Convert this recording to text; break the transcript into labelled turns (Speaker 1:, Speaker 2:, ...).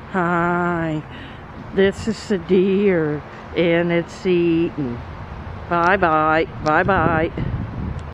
Speaker 1: Hi, this is the deer, and it's eating. Bye-bye, bye-bye.